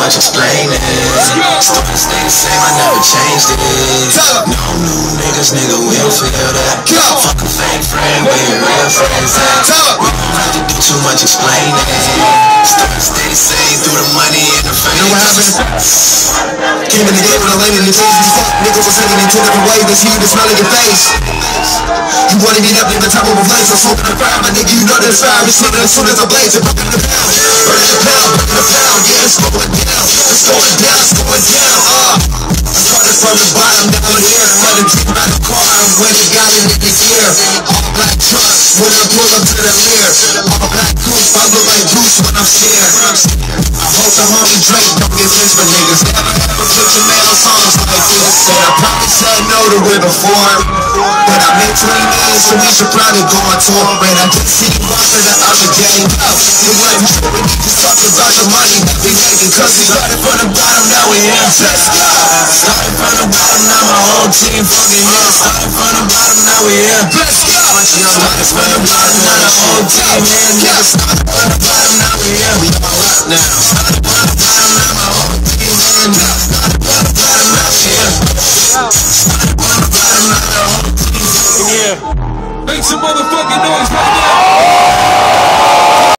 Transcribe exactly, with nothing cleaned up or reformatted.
much explaining. Story stay the same, I never changed it. No new niggas, nigga, we don't feel that. Fuck a fake friend, where your real friends at? We don't have to do too much explaining. Story stay the same through the money and the fame. You know what happened? Came in the game when I landed in the days we fuck. Niggas was living in two different ways. They see you, the smell of your face. You wanted me up in the top of a blaze. I'm smoking the fire, my nigga, you know that it's fire. It's slipping as soon as I blaze it. Burning the pound, burning the pound, burning the pound. Yeah, it's going down, it's going down, it's going down. Uh, I started from the bottom down here. Started dreaming about the car and when it got in the gear. All black truck when I pull up to the rear. All black goose, I look like Bruce when I'm scared. I hope the homie Drake don't get pissed for niggas. Never ever put your man on songs like this. Said I probably said no to it before, but I made twenty million, so we should probably go on tour. And I just see you after the other game. It wasn't true, we just talked about the money that we making. Cause we started from the bottom, now we here. Let's go! Started from the bottom, now my whole team fucking here. Started from the bottom, now we here. Let's go! Started from the bottom, now the whole team here. Started from the bottom.